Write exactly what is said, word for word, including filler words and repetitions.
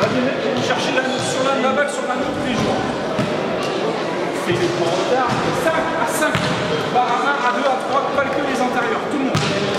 des mecs qui vont chercher la, sur la, la balle sur la main tous les jours. On fait les points en retard, cinq à cinq, bah à un, à deux, à trois, pas que les intérieurs, tout le monde.